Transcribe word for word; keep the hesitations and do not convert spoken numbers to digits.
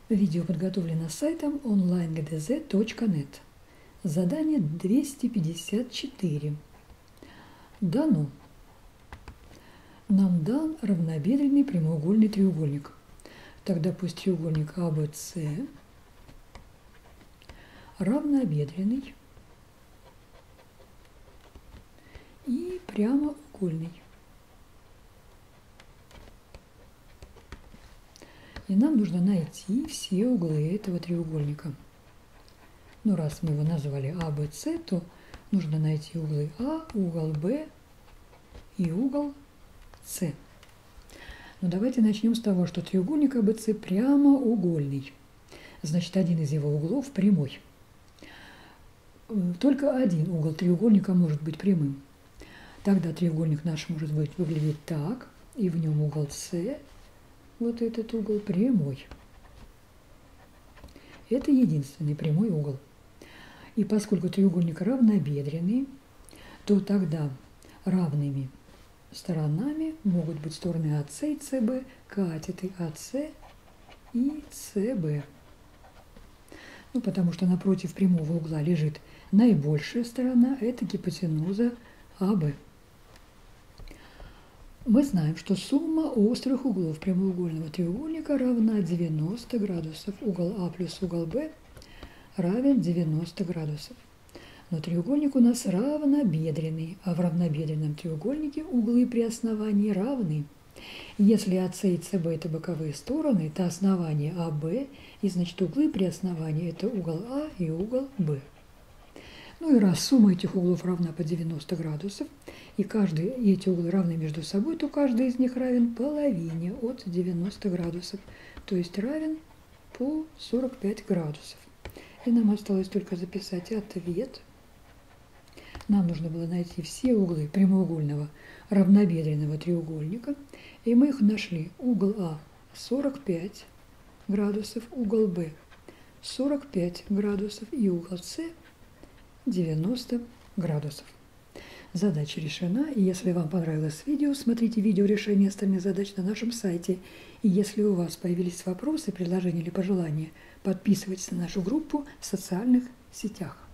Видео подготовлено сайтом онлайн гэ дэ зэ точка нет. Задание двести пятьдесят четыре. Дано. Нам дан равнобедренный прямоугольный треугольник. Тогда пусть треугольник а бэ цэ равнобедренный и прямоугольный. И нам нужно найти все углы этого треугольника. Ну, раз мы его назвали а бэ цэ, то нужно найти углы А, угол Б и угол С. Ну, давайте начнем с того, что треугольник а бэ цэ прямоугольный. Значит, один из его углов прямой. Только один угол треугольника может быть прямым. Тогда треугольник наш может быть выглядеть так, и в нем угол С. Вот этот угол прямой. Это единственный прямой угол. И поскольку треугольник равнобедренный, то тогда равными сторонами могут быть стороны а цэ и цэ бэ, катеты а цэ и цэ бэ. Ну, потому что напротив прямого угла лежит наибольшая сторона, это гипотенуза а бэ. Мы знаем, что сумма острых углов прямоугольного треугольника равна девяноста градусов. Угол А плюс угол Б равен девяноста градусов. Но треугольник у нас равнобедренный, а в равнобедренном треугольнике углы при основании равны. Если а цэ и цэ бэ это боковые стороны, то основание а бэ, и значит углы при основании это угол А и угол Б. Ну и раз сумма этих углов равна по девяноста градусов, и каждый, и эти углы равны между собой, то каждый из них равен половине от девяноста градусов, то есть равен по сорок пять градусов. И нам осталось только записать ответ. Нам нужно было найти все углы прямоугольного равнобедренного треугольника, и мы их нашли. Угол А сорок пять градусов, угол Б сорок пять градусов и угол С девяносто градусов. Задача решена, и если вам понравилось видео, смотрите видео решения остальных задач на нашем сайте. И если у вас появились вопросы, предложения или пожелания, подписывайтесь на нашу группу в социальных сетях.